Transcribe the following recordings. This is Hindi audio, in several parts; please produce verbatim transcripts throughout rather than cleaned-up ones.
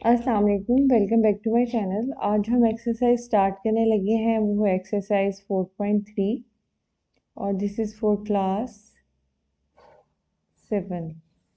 अस्सलाम वालेकुम, welcome back to my channel. आज हम एक्सरसाइज स्टार्ट करने लगे हैं, वो है एक्सरसाइज फोर पॉइंट थ्री और this is for class seven.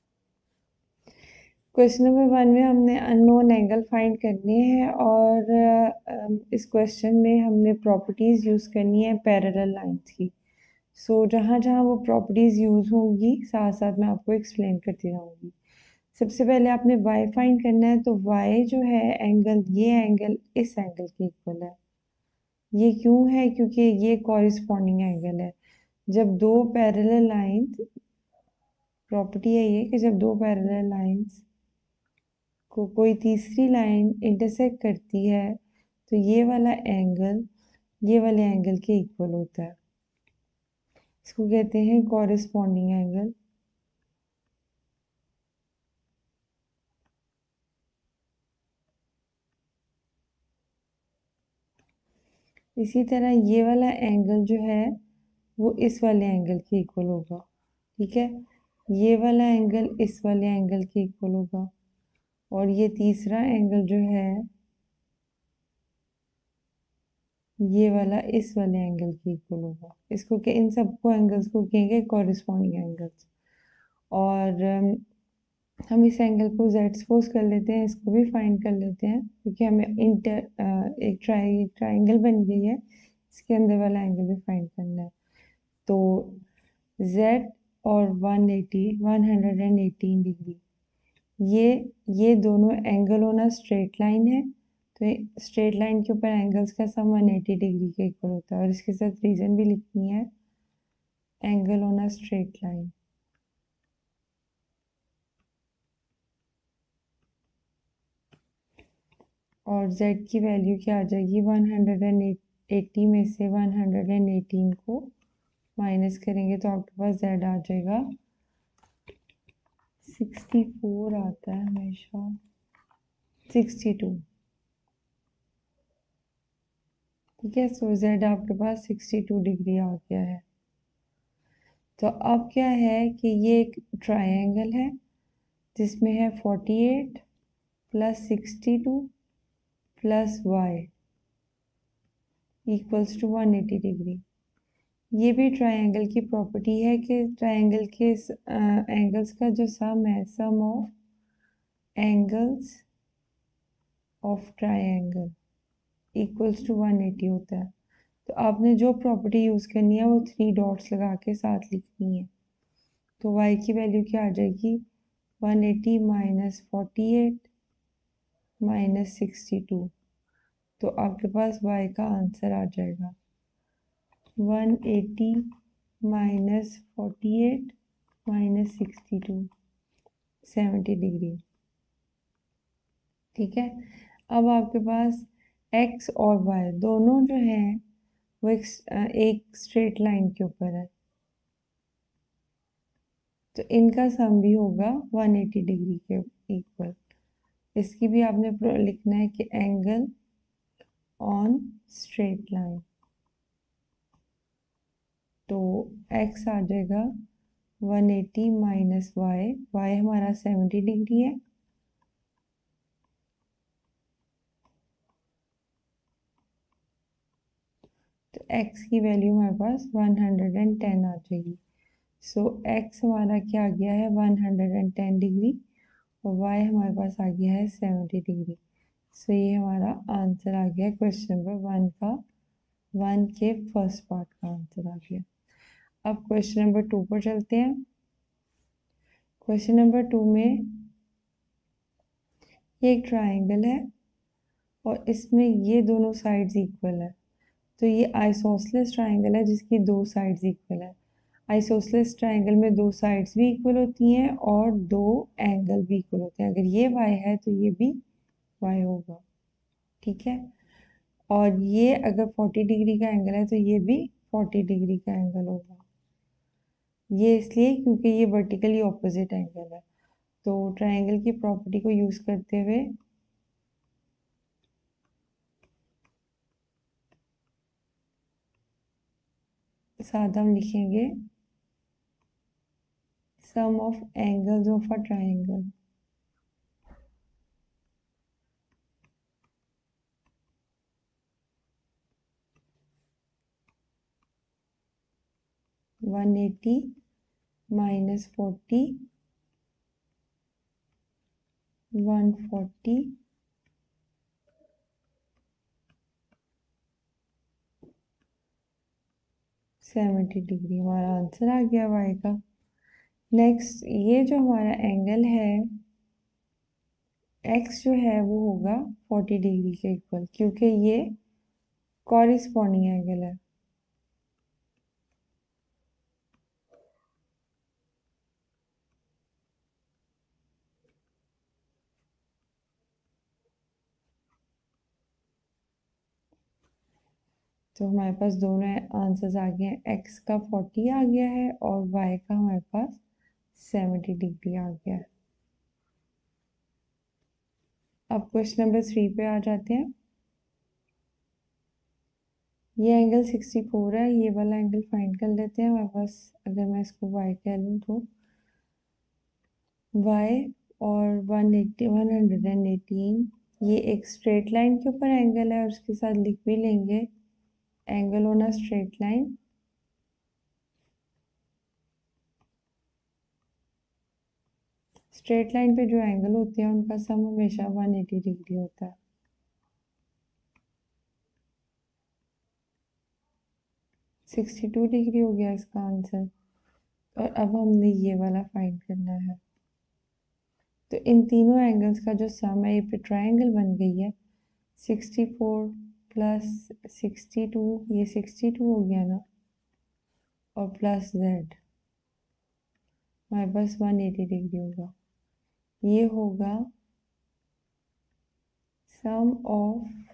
Question number one में हमने अननोन एंगल फाइंड करने हैं और अ, इस क्वेश्चन में हमने प्रॉपर्टीज़ यूज़ करनी है पैरेलल लाइंस की। सो so, जहाँ जहाँ वो प्रॉपर्टीज़ यूज़ होंगी साथ साथ मैं आपको एक्सप्लेन करती रहूँगी। सबसे पहले आपने y फाइंड करना है, तो y जो है एंगल, ये एंगल इस एंगल के इक्वल है। ये क्यों है? क्योंकि ये कॉरिस्पॉन्डिंग एंगल है। जब दो पैरेलल लाइंस, प्रॉपर्टी है ये कि जब दो पैरेलल लाइंस को कोई तीसरी लाइन इंटरसेक्ट करती है तो ये वाला एंगल ये वाले एंगल के इक्वल होता है। इसको कहते हैं कॉरिस्पॉन्डिंग एंगल। इसी तरह ये वाला एंगल जो है वो इस वाले एंगल के इक्वल होगा। ठीक है, ये वाला एंगल इस वाले एंगल के इक्वल होगा और ये तीसरा एंगल जो है ये वाला इस वाले एंगल के इक्वल होगा। इसको के इन सबको एंगल्स को कहेंगे कॉरिस्पॉन्डिंग एंगल्स। और अम, हम इस एंगल को जेड सपोज कर लेते हैं, इसको भी फाइंड कर लेते हैं क्योंकि हमें इंटर एक ट्राई ट्राइंगल बन गई है, इसके अंदर वाला एंगल भी फाइंड करना है। तो z और one eighty one hundred eighteen degree, ये ये दोनों एंगल होना स्ट्रेट लाइन है, तो स्ट्रेट लाइन के ऊपर एंगल्स का सम वन एटी डिग्री के इक्वल होता है। और इसके साथ रीजन भी लिखनी है, एंगल होना स्ट्रेट लाइन। और z की वैल्यू क्या आ जाएगी? वन हंड्रेड एटी में से वन हंड्रेड एटीन को माइनस करेंगे तो आपके पास z आ जाएगा सिक्सटी फोर, आता है हमेशा सिक्सटी टू। ठीक है, सो z आपके पास सिक्सटी टू डिग्री आ गया है। तो अब क्या है कि ये एक ट्रायंगल है जिसमें है forty eight plus sixty two plus y equals to one eighty degree. ये भी ट्रायंगल की प्रॉपर्टी है कि ट्रायंगल के एंगल्स का जो सम है, sum of angles of triangle equals to one eighty होता है। तो आपने जो प्रॉपर्टी यूज़ करनी है वो थ्री डॉट्स लगा के साथ लिखनी है। तो y की वैल्यू क्या आ जाएगी? One eighty minus forty eight minus sixty two. तो आपके पास y का आंसर आ जाएगा one eighty minus forty eight minus sixty two, seventy degree. ठीक है, अब आपके पास x और y दोनों जो हैं वो एक, एक स्ट्रेट लाइन के ऊपर है, तो इनका सम भी होगा वन एटी डिग्री के इक्वल। इसकी भी आपने लिखना है कि एंगल ऑन स्ट्रेट लाइन। तो x आ जाएगा one eighty minus y, y हमारा सेवेंटी डिग्री है, तो x की वैल्यू हमारे पास वन हंड्रेड टेन आ जाएगी। सो so, x हमारा क्या आ गया है? वन हंड्रेड टेन डिग्री और y हमारे पास आ गया है सेवेंटी डिग्री। सो so, ये हमारा आंसर आ गया क्वेश्चन नंबर वन का, वन के फर्स्ट पार्ट का आंसर आ गया। अब क्वेश्चन नंबर टू पर चलते हैं। क्वेश्चन नंबर टू में ये एक ट्राइंगल है और इसमें ये दोनों साइड्स इक्वल है, तो ये आइसोसेलेस ट्राइंगल है जिसकी दो साइड्स इक्वल है। आइसोसेलेस ट्राइंगल में दो साइड्स भी इक्वल होती हैं और दो एंगल भी इक्वल होते हैं। अगर ये y है तो ये भी y होगा। ठीक है, और ये अगर फोर्टी डिग्री का एंगल है तो ये भी फोर्टी डिग्री का एंगल होगा। ये इसलिए क्योंकि ये वर्टिकली ऑपोजिट एंगल है। तो ट्राइंगल की प्रॉपर्टी को यूज करते हुए साथ हम लिखेंगे sum of angles of a triangle. One eighty minus forty, one forty, seventy degree हमारा आंसर आ गया वाई का। नेक्स्ट ये जो हमारा एंगल है एक्स जो है वो होगा फोर्टी डिग्री के इक्वल, क्योंकि ये कॉरिस्पॉन्डिंग एंगल है। तो हमारे पास दोनों आंसर्स आ गए हैं, एक्स का फोर्टी आ गया है और वाई का हमारे पास सेवेंटी डिग्री आ गया है। अब क्वेश्चन नंबर थ्री पे आ जाते हैं। ये एंगल सिक्सटी फोर है, ये वाला एंगल फाइंड कर लेते हैं हमारे पास। अगर मैं इसको वाई कह लूँ तो वाई और one eighty one hundred and eighteen ये एक स्ट्रेट लाइन के ऊपर एंगल है और उसके साथ लिख भी लेंगे angle on a straight line. Straight line पे जो एंगल होते हैं उनका सम हमेशा वन एटी डिग्री होता है। सिक्सटी टू डिग्री हो गया इसका आंसर। और अब हमने ये वाला फाइंड करना है। तो इन तीनों एंगल्स का जो सम है, ये पे ट्रायंगल बन गई है। Sixty four plus sixty two, ये सिक्सटी टू हो गया ना, और प्लस जेड, हमारे पास वन एटी डिग्री होगा। ये होगा sum of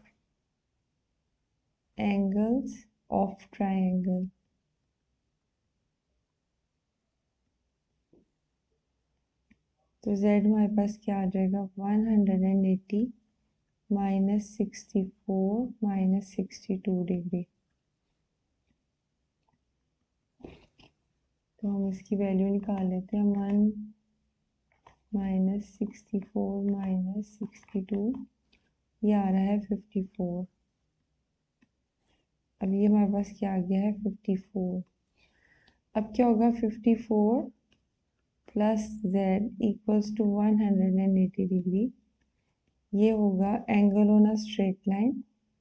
angles of triangle. तो z हमारे पास क्या आ जाएगा, one hundred and eighty minus sixty four minus sixty two degree. तो हम इसकी वैल्यू निकाल लेते हैं, one minus sixty four minus sixty two, ये आ रहा है फिफ्टी फोर। अब ये हमारे पास क्या आ गया है, फिफ्टी फोर। अब क्या होगा, fifty four plus z equals to one hundred and eighty degree. ये होगा angle on a straight line.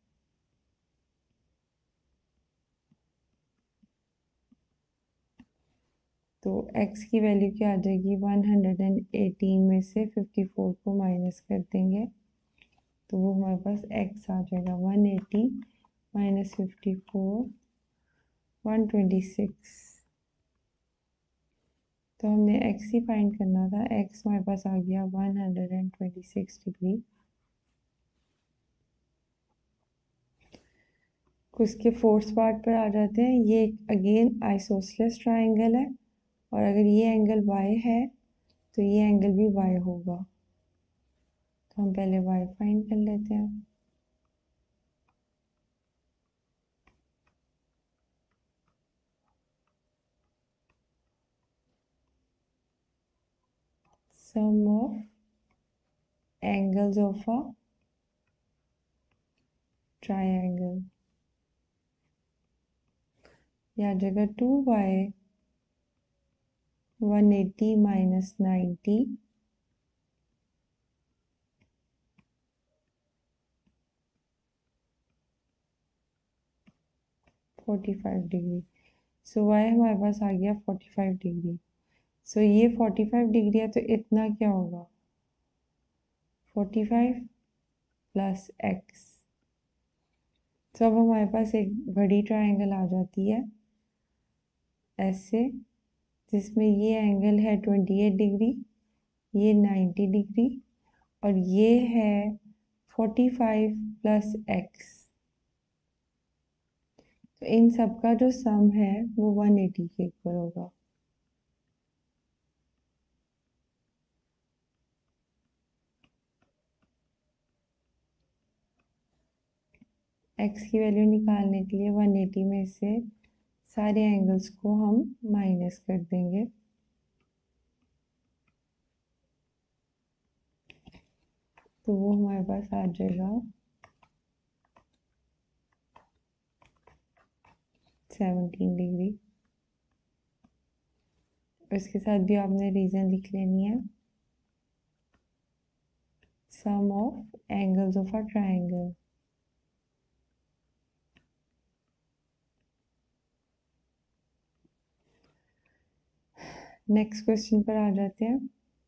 तो x की वैल्यू क्या आ जाएगी, वन हंड्रेड एंड एटीन में से फिफ्टी फोर को माइनस कर देंगे तो वो हमारे पास x आ जाएगा, one eighty minus fifty four, one twenty six. तो हमने x ही फाइंड करना था, x हमारे पास आ गया one hundred and twenty six degree. उसके फोर्थ पार्ट पर आ जाते हैं। ये अगेन आइसोसेलेस ट्राइंगल है और अगर ये एंगल y है तो ये एंगल भी y होगा। तो हम पहले y फाइंड कर लेते हैं। Sum of angles of a triangle, या जगह two y one eighty minus ninety, forty five degree. So y हमारे पास आ गया फोर्टी फाइव डिग्री। सो ये फोर्टी फाइव डिग्री है तो इतना क्या होगा, फोर्टी फाइव प्लस एक्स। तो अब हमारे पास एक बड़ी ट्रायंगल आ जाती है ऐसे, जिसमें ये एंगल है ट्वेंटी एट डिग्री, ये नाइन्टी डिग्री और ये है फोर्टी फाइव प्लस एक्स। तो इन सब का जो सम है वो वन एटी के इक्वल होगा। एक्स की वैल्यू निकालने के लिए वन एटी में से सारे एंगल्स को हम माइनस कर देंगे। तो वो हमारे पास आ जाएगा सेवनटीन डिग्री। और इसके साथ भी आपने रीज़न लिख लेनी है। Sum of angles of a triangle. Next question पर आ जाते हैं।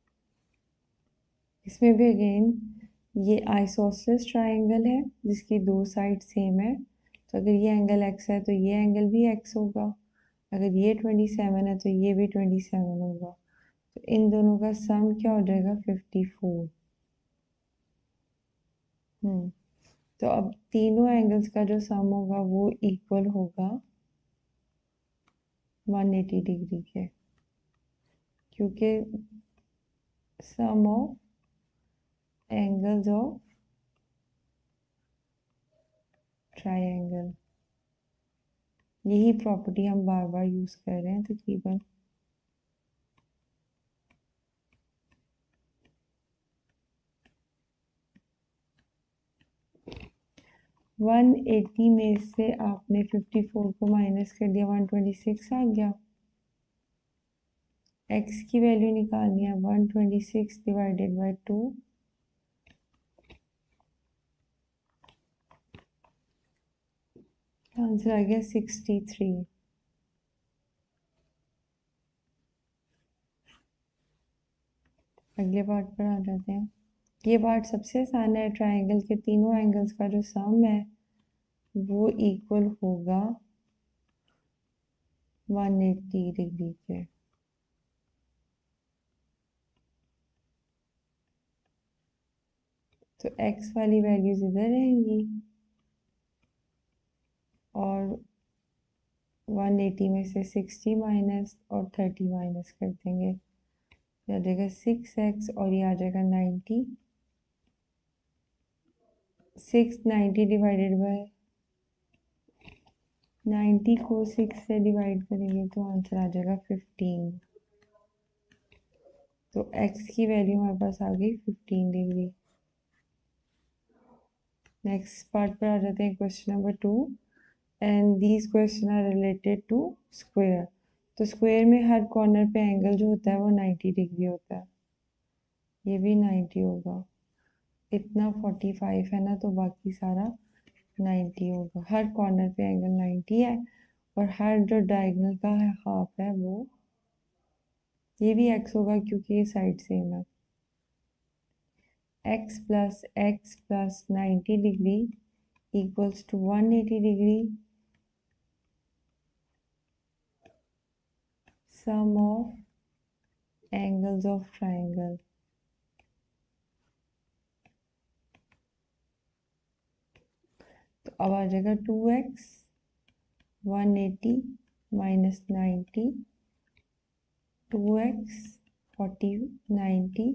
इसमें भी अगेन ये आइसोसेलेस ट्राइंगल है जिसकी दो साइड सेम है, तो अगर ये एंगल एक्स है तो ये एंगल भी एक्स होगा, अगर ये ट्वेंटी सेवन है तो ये भी ट्वेंटी सेवन होगा, तो इन दोनों का सम क्या हो जाएगा फिफ्टी फोर। हम्म तो अब तीनों एंगल्स का जो सम होगा वो इक्वल होगा वन एटी डिग्री के, क्योंकि sum of angles of triangle, यही प्रॉपर्टी हम बार बार यूज कर रहे हैं तकरीबन। वन एटी में से आपने फिफ्टी फोर को माइनस कर दिया, वन ट्वेंटी सिक्स आ गया। x की वैल्यू निकालनी है, one twenty six divided by two, answer आ गया सिक्सटी थ्री। अगले पार्ट पर आ जाते हैं। ये पार्ट सबसे आसान है। ट्राइंगल के तीनों एंगल्स का जो सम है वो इक्वल होगा वन एटी डिग्री के। तो x वाली वैल्यूज इधर रहेंगी और वन एटी में से सिक्सटी माइनस और थर्टी माइनस कर देंगे, आ जाएगा सिक्स एक्स और ये आ जाएगा ninety. Six ninety divided by ninety को सिक्स से डिवाइड करेंगे तो आंसर आ जाएगा फिफ्टीन। तो x की वैल्यू हमारे पास आ गई फिफ्टीन डिग्री। नेक्स्ट पार्ट पर आ जाते हैं, question number two. And these question are related to square. तो स्क्वायर में हर कॉर्नर पे एंगल जो होता है वो नाइन्टी डिग्री होता है, ये भी नाइन्टी होगा। इतना फोर्टी फाइव है ना, तो बाकी सारा नाइन्टी होगा। हर कॉर्नर पे एंगल नाइन्टी है और हर जो डायगोनल का है हाफ है वो, ये भी एक्स होगा क्योंकि ये साइड सेम है। x plus x plus ninety degree equals to one eighty degree sum of angles of triangle. तो अब आ जाएगा two x one eighty minus ninety, two x forty ninety,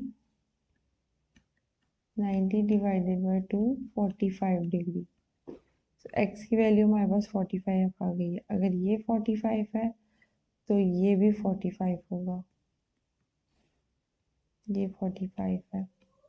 ninety divided by two forty five degree. तो x की वैल्यू हमारे पास फोर्टी फाइव आ गई है। अगर ये फोर्टी फाइव है तो ये भी फोर्टी फाइव होगा, ये फोर्टी फाइव है।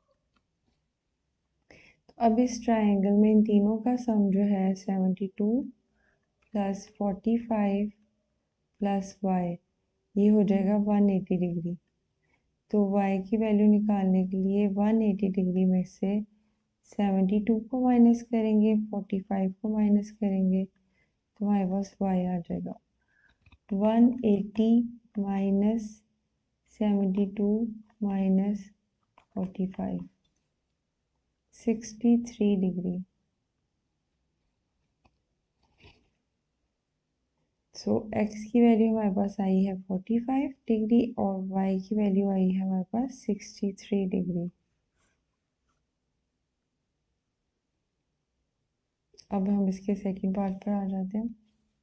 तो अब इस ट्राइंगल में इन तीनों का सम जो है seventy two plus forty five plus y, ये हो जाएगा वन एटी डिग्री। तो y की वैल्यू निकालने के लिए वन एटी डिग्री में से सेवेंटी टू को माइनस करेंगे, फोर्टी फाइव को माइनस करेंगे, तो हमारे पास y आ जाएगा one eighty minus seventy two minus forty five, sixty three degree. So so, x की वैल्यू हमारे पास आई है फोर्टी फाइव डिग्री और y की वैल्यू आई है हमारे पास सिक्सटी थ्री डिग्री। अब हम इसके सेकंड पार्ट पर आ जाते हैं।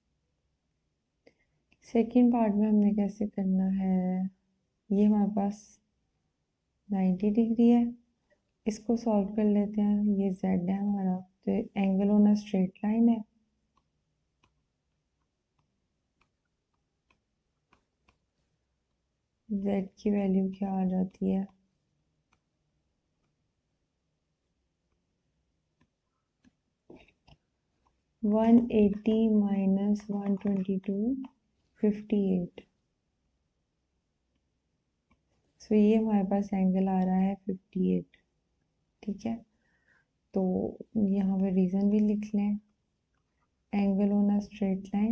सेकंड पार्ट में हमने कैसे करना है, ये हमारे पास नाइन्टी डिग्री है, इसको सॉल्व कर लेते हैं। ये z है हमारा, तो angle on a straight line है। z की वैल्यू क्या आ जाती है, one eighty minus one twenty two fifty eight. So ये हमारे पास एंगल आ रहा है फिफ्टी एट। ठीक है, तो यहाँ पे रीज़न भी लिख लें, angle on a straight line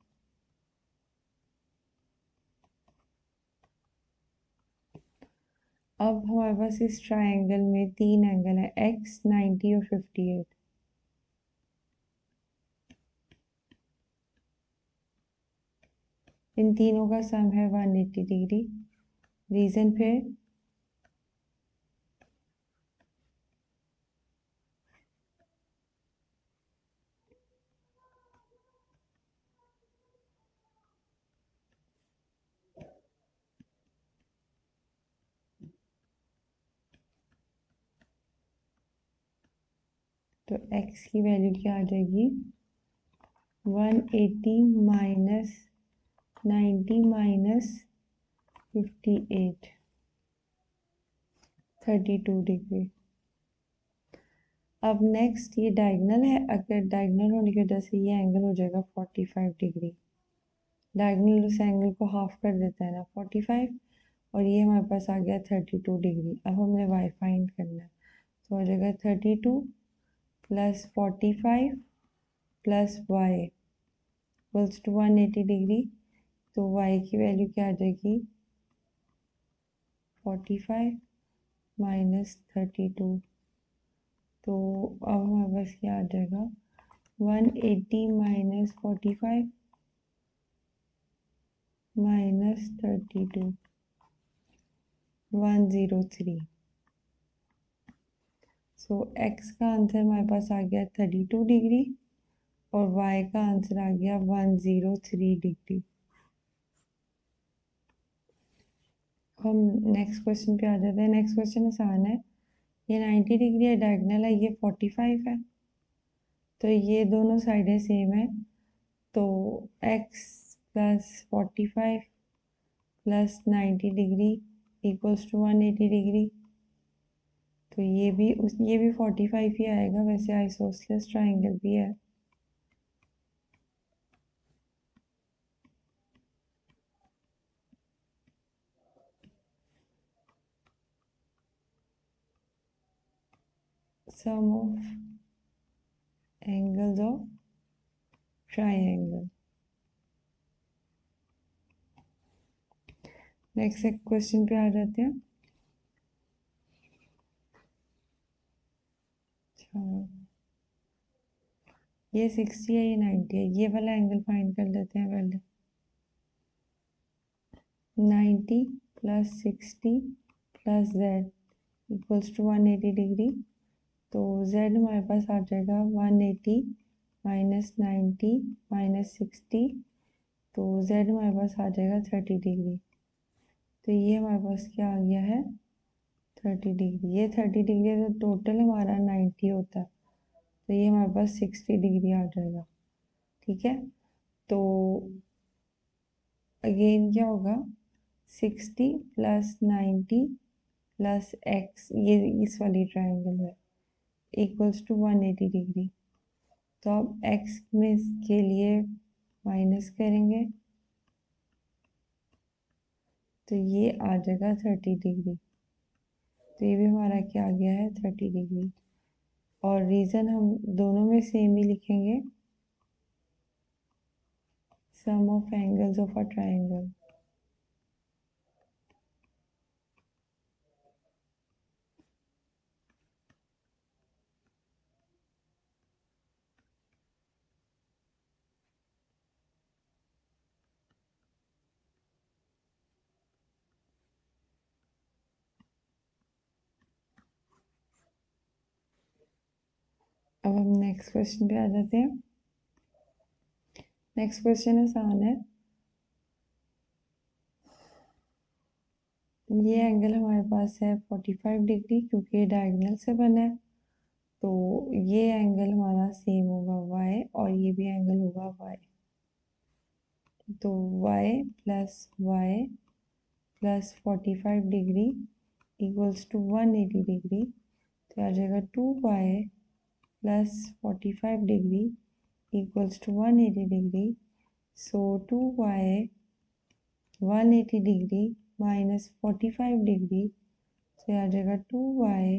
अब हमारे पास इस ट्रायंगल में तीन एंगल है, एक्स, नाइन्टी और फिफ्टी एट। इन तीनों का सम है वन एटी डिग्री। रीज़न फिर तो x की वैल्यू क्या आ जाएगी, one eighty minus ninety minus fifty eight, thirty two degree. अब नेक्स्ट ये डायगनल है, अगर डायगनल होने की वजह से ये एंगल हो जाएगा फोर्टी फाइव डिग्री। डायगनल उस एंगल को हाफ कर देता है ना, फोर्टी फाइव, और ये हमारे पास आ गया थर्टी टू डिग्री। अब हमने y फाइंड करना है, तो हो जाएगा thirty two plus forty five plus y equals to one eighty degree. तो y की वैल्यू क्या आ जाएगी, forty five minus thirty two. तो अब हमारे पास क्या आ जाएगा, one eighty minus forty five minus thirty two, one zero three. So x का आंसर हमारे पास आ गया थर्टी टू डिग्री और y का आंसर आ गया वन ज़ीरो थ्री डिग्री। हम नेक्स्ट क्वेश्चन पे आ जाते हैं। नेक्स्ट क्वेश्चन आसान है, ये नाइन्टी डिग्री है, डायगोनल है, ये फोर्टी फाइव है, तो ये दोनों साइडें सेम है, तो x plus forty five plus ninety degree equals to one eighty degree. तो ये भी उस ये भी फोर्टी फाइव ही आएगा, वैसे आइसोसेलेस ट्राइंगल भी है। Sum of angles of triangle. Next एक क्वेश्चन पे आ जाते हैं। अच्छा, ये सिक्सटी है, ये नाइन्टी है, ये वाला एंगल फाइंड कर लेते हैं पहले। Ninety plus sixty plus z equals to one eighty degree. तो जेड हमारे पास आ जाएगा one eighty minus ninety minus sixty, तो जेड हमारे पास आ जाएगा थर्टी डिग्री। तो ये हमारे पास क्या आ गया है, थर्टी डिग्री। ये थर्टी डिग्री है, तो टोटल हमारा नाइन्टी होता है, तो ये हमारे पास सिक्सटी डिग्री आ जाएगा। ठीक है, तो अगेन क्या होगा, sixty plus ninety plus x, ये इस वाली ट्राइंगल है, equals to one eighty degree. तो अब एक्स में इसके लिए माइनस करेंगे, तो ये आ जाएगा थर्टी डिग्री। तो ये भी हमारा क्या आ गया है, थर्टी डिग्री। और रीज़न हम दोनों में सेम ही लिखेंगे, sum of angles of a triangle. अब हम नेक्स्ट क्वेश्चन पे आ जाते हैं। नेक्स्ट क्वेश्चन आसान है। ये एंगल हमारे पास है फोर्टी फाइव डिग्री, क्योंकि ये डायगोनल से बना है, तो ये एंगल हमारा सेम होगा y, और ये भी एंगल होगा y। तो y plus y plus forty five degree equals to one eighty degree. तो आ जाएगा two y plus forty five degree equals to one eighty degree. So two y one eighty degree minus forty five degree से आ जाएगा टू वाई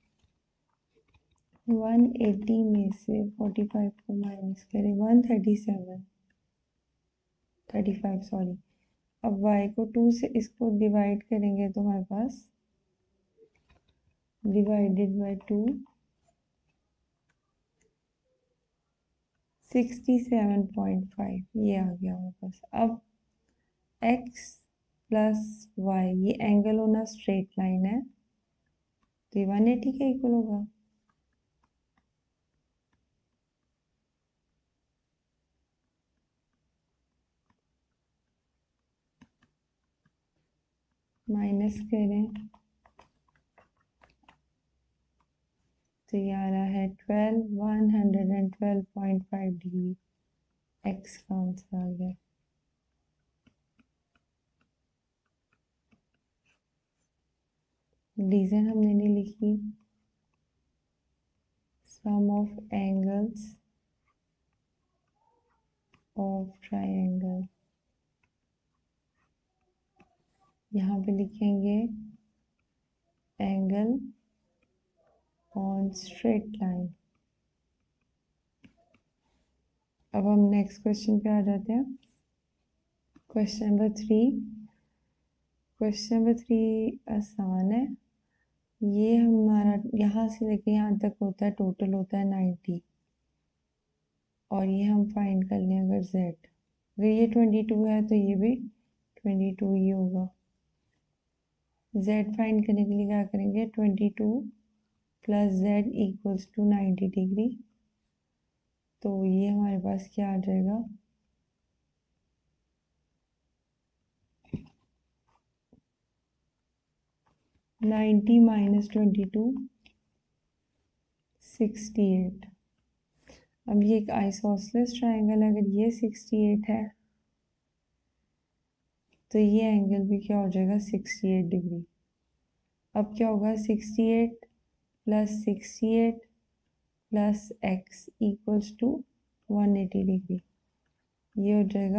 वन एटी में से फोर्टी फाइव को माइनस करें one thirty seven thirty five sorry. अब y को टू से इसको डिवाइड करेंगे तो हमारे पास divided by two sixty seven point five ये आ गया हमारे पास। अब x प्लस वाई ये एंगल होना स्ट्रेट लाइन है तो ये वन एटी का इक्वल होगा। माइनस करें तो ये आ रहा है twelve one hundred and twelve point five degree x का आंसर आ गया। रीजन हमने नहीं लिखी। Sum of angles of triangle यहाँ पे लिखेंगे एंगल ऑन स्ट्रेट लाइन। अब हम नेक्स्ट क्वेश्चन पे आ जाते हैं। Question number three question number three आसान है। ये हमारा यहाँ से लेके यहाँ तक होता है टोटल होता है नाइन्टी और ये हम फाइंड कर लें अगर z अगर ये ट्वेंटी टू है तो ये भी ट्वेंटी टू ही होगा। z फाइंड करने के लिए क्या करेंगे twenty two plus z equals to ninety degree तो ये हमारे पास क्या आ जाएगा ninety minus twenty two sixty eight. अब ये एक आइसोसेलेस ट्रायंगल है अगर ये सिक्सटी एट है तो ये एंगल भी क्या हो जाएगा सिक्सटी एट डिग्री। अब क्या होगा sixty eight plus sixty eight plus x equals to one eighty degree ये हो जाएगा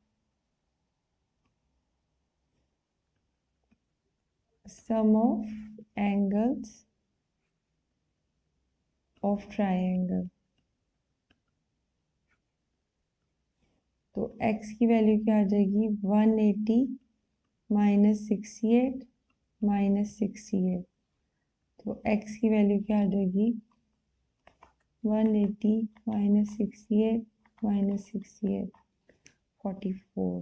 sum of angles of triangle. तो x की वैल्यू क्या आ जाएगी one eighty minus sixty eight minus sixty eight तो x की वैल्यू क्या आ जाएगी one eighty minus sixty eight minus sixty eight forty four.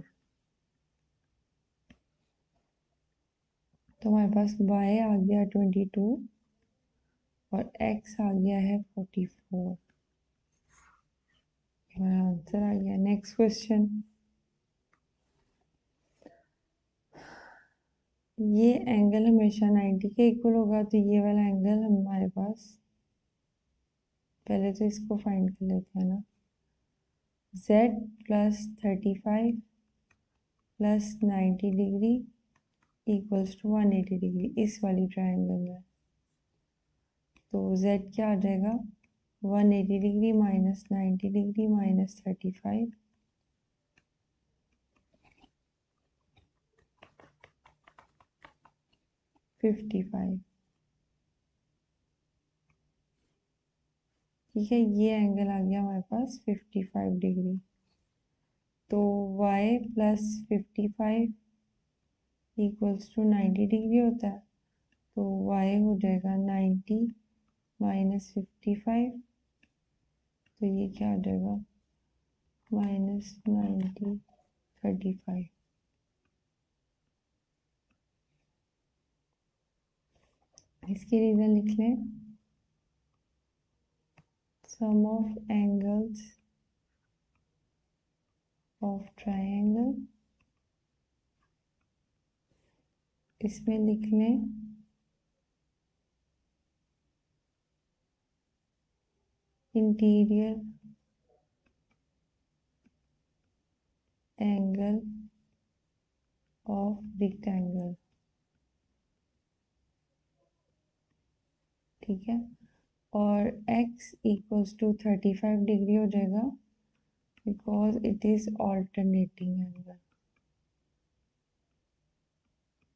तो हमारे पास y आ गया ट्वेंटी टू और x आ गया है फोर्टी फोर। हमारा आंसर आ गया। नेक्स्ट क्वेश्चन ये एंगल हमेशा नाइन्टी के इक्वल होगा तो ये वाला एंगल हमारे पास पहले तो इसको फाइंड कर लेते हैं ना z plus thirty five plus ninety degree equals to one eighty degree इस वाली ट्रायंगल में। तो z क्या आ जाएगा one eighty degree minus ninety degree minus thirty five fifty five. ठीक है ये एंगल आ गया हमारे पास फिफ्टी फाइव डिग्री। तो y plus fifty five equals to ninety degree होता है तो y हो जाएगा नाइन्टी माइनस फिफ्टी फाइव तो ये क्या आ जाएगा माइनस नाइन्टी थर्टी फाइव। इसके रीज़न लिख लें sum of angles of triangle इसमें लिख लें इंटीरियर एंगल ऑफ रेक्टेंगल। ठीक है और x equals to thirty five degree हो जाएगा because it is alternating angle.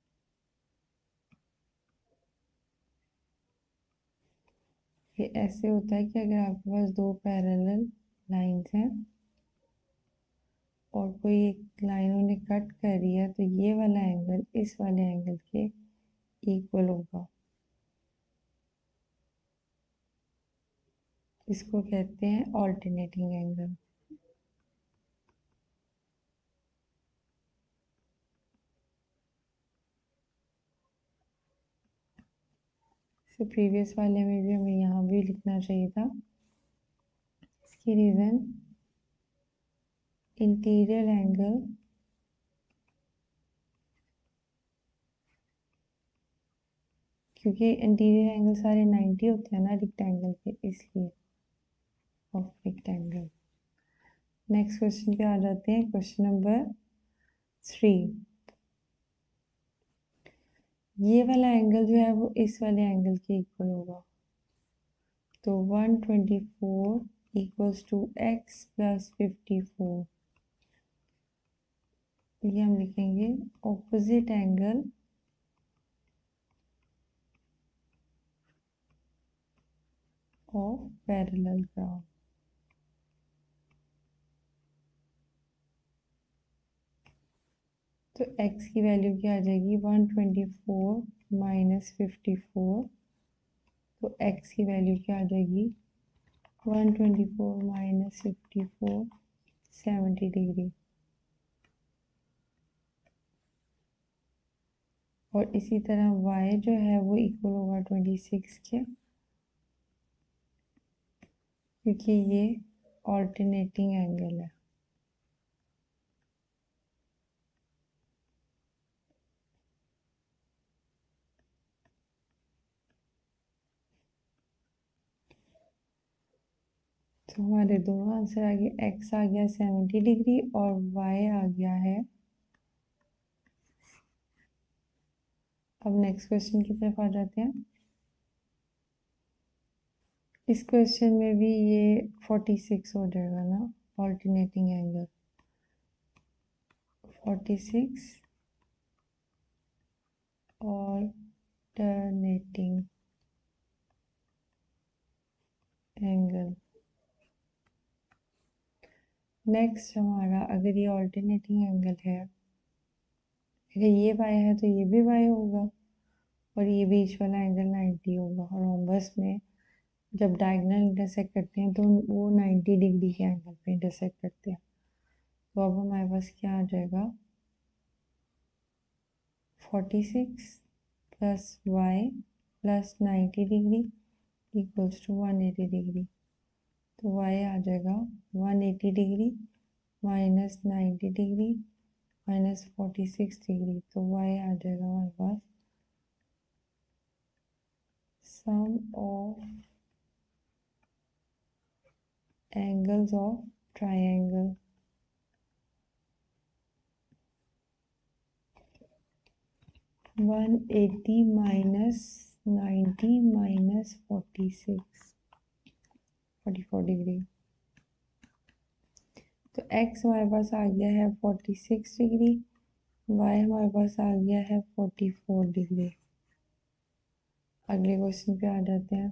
ये ऐसे होता है कि अगर आपके पास दो पैरेलल लाइंस हैं और कोई एक लाइन उन्हें कट कर रही है तो ये वाला एंगल इस वाले एंगल के इक्वल होगा। इसको कहते हैं ऑल्टरनेटिंग एंगल। तो प्रीवियस वाले में भी हमें यहाँ भी लिखना चाहिए था। इसकी रीज़न इंटीरियर एंगल क्योंकि इंटीरियर एंगल सारे नाइन्टी होते हैं ना रेक्टेंगल के, इसलिए ऑफ रेक्टेंगल। नेक्स्ट क्वेश्चन पे आ जाते हैं। Question number three. ये वाला एंगल जो है वो इस वाले एंगल के इक्वल होगा। तो one twenty four equals to x plus fifty four. ये हम लिखेंगे opposite angle of parallelogram. तो x की वैल्यू क्या आ जाएगी, one twenty four minus fifty four. तो x की वैल्यू क्या आ जाएगी, one twenty four minus fifty four, seventy degree. और इसी तरह y जो है वो इक्वल होगा ट्वेंटी सिक्स के, क्योंकि ये ऑल्टरनेटिंग एंगल है। तो हमारे दोनों आंसर आ गए, x आ गया सेवेंटी डिग्री और y आ गया है। अब नेक्स्ट क्वेश्चन की तरफ आ जाते हैं। इस क्वेश्चन में भी ये फोर्टी सिक्स हो जाएगा ना, alternating angle forty six alternating angle. Next हमारा, अगर ये ऑल्टरनेटिंग एंगल है, अगर ये y है तो ये भी y होगा और ये बीच वाला एंगल नाइन्टी होगा। और रोम्बस में जब डायगोनल इंटरसेक्ट करते हैं तो वो नाइन्टी डिग्री के एंगल पे इंटरसेक्ट करते हैं। तो अब हमारे पास क्या आ जाएगा, forty six plus y plus ninety degree equals to one eighty degree. तो y आ जाएगा one eighty degree minus ninety degree minus forty six degree. तो y आ जाएगा हमारे पास sum of angles of triangle. One eighty minus ninety minus forty six, forty four degree. तो x हमारे पास आ गया है फोर्टी सिक्स डिग्री, y हमारे पास आ गया है फोर्टी फोर डिग्री। अगले क्वेश्चन पे आ जाते हैं।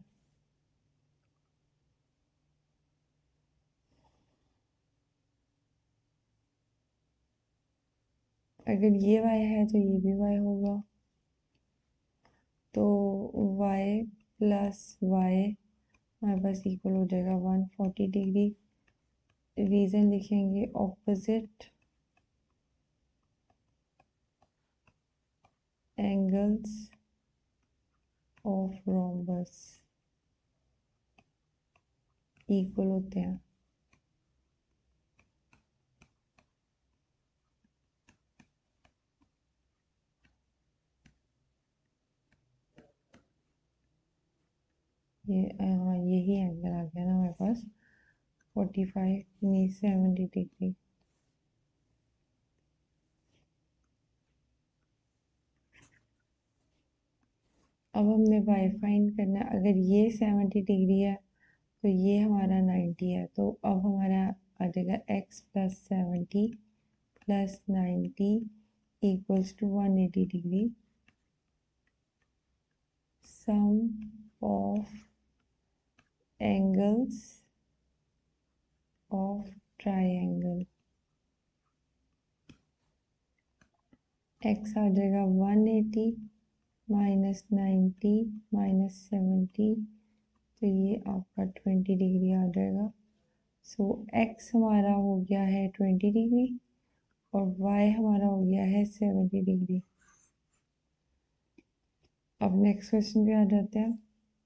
अगर ये y है तो ये भी y होगा। तो y प्लस वाई हमारे पास इक्वल हो जाएगा वन फोर्टी डिग्री। रीज़न लिखेंगे opposite angles of rhombus equal होते हैं। ये हाँ यही एंगल आ गया ना हमारे पास, फोर्टी फाइव नहीं सेवेंटी डिग्री। अब हमने y फाइंड करना है। अगर ये सेवेंटी डिग्री है तो ये हमारा नाइन्टी है। तो अब हमारा आ जाएगा x plus seventy plus ninety equals to one eighty degree. Sum of angles of triangle. X आ जाएगा one eighty minus ninety minus seventy, तो ये आपका ट्वेंटी डिग्री आ जाएगा। सो एक्स हमारा हो गया है ट्वेंटी डिग्री और वाई हमारा हो गया है सेवेंटी डिग्री। अब नेक्स्ट क्वेश्चन पे आ जाते हैं।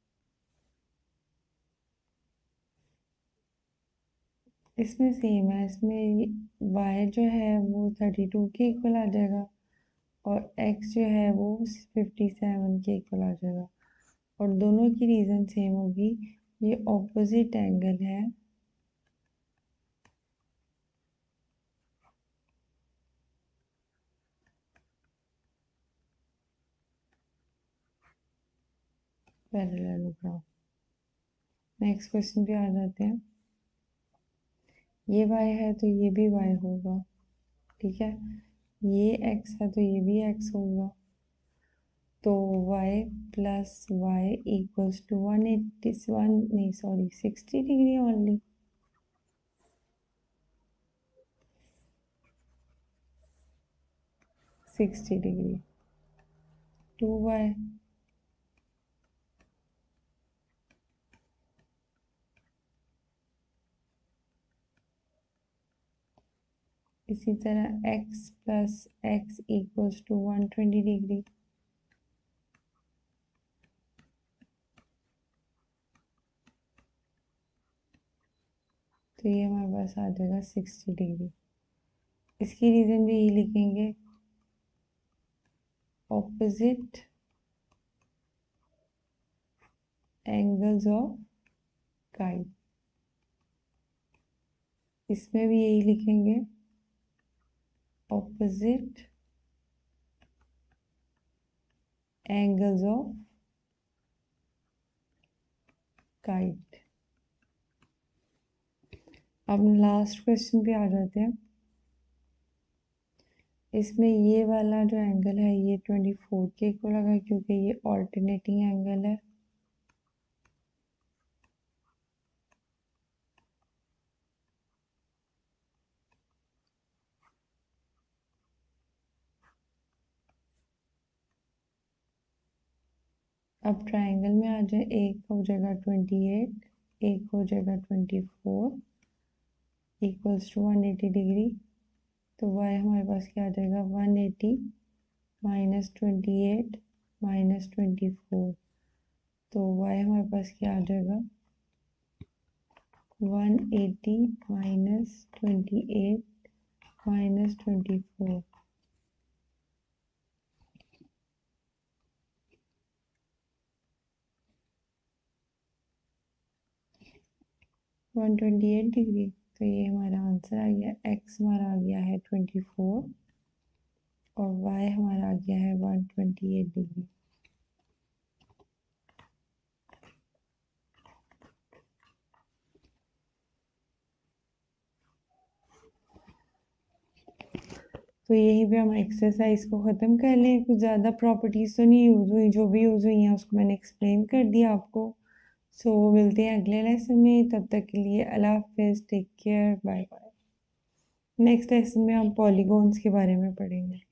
इसमें सेम है, इसमें y जो है वो थर्टी टू के इक्वल आ जाएगा और x जो है वो फिफ्टी सेवन के इक्वल आ जाएगा और दोनों की रीज़न सेम होगी। ये ऑपोजिट एंगल है, पैरेललोग्राम। नेक्स्ट क्वेश्चन पे आ जाते हैं। ये y है तो ये भी y होगा, ठीक है। ये x है तो ये भी x होगा, तो y plus y equals to one eighty one नहीं sorry sixty degree only. Sixty degree two y इसी तरह x plus x equals to one twenty degree. तो ये हमारे पास आ जाएगा सिक्सटी डिग्री। इसकी रीज़न भी यही लिखेंगे, ऑपोजिट एंगल्स ऑफ काइट। इसमें भी यही लिखेंगे, ऑपोजिट एंगल्स ऑफ काइट। अब लास्ट क्वेश्चन पे आ जाते हैं। इसमें ये वाला जो एंगल है ये ट्वेंटी फोर के इक्वल होगा क्योंकि ये ऑल्टरनेटिंग एंगल है। अब ट्रायंगल में आ जाए, एक हो जाएगा ट्वेंटी एट, एक हो जाएगा twenty four equals to one eighty degree. तो वाई हमारे पास क्या आ जाएगा, one eighty minus twenty eight minus twenty four. तो वाई हमारे पास क्या आ जाएगा, one eighty minus twenty eight minus twenty four. One twenty eight degree. तो ये हमारा आंसर आ गया, एक्स हमारा आ गया है ट्वेंटी फोर और वाई हमारा आ गया है वन ट्वेंटी एट डिग्री। तो यहीं पे हम एक्सरसाइज को ख़त्म कर लें। कुछ ज़्यादा प्रॉपर्टीज़ तो नहीं यूज़ हुई, जो भी यूज़ हुई हैं उसको मैंने एक्सप्लेन कर दिया आपको। सो मिलते हैं अगले लेसन में, तब तक के लिए अल्लाह हाफिज़, take care, bye bye. Next lesson में हम पॉलीगॉन्स के बारे में पढ़ेंगे।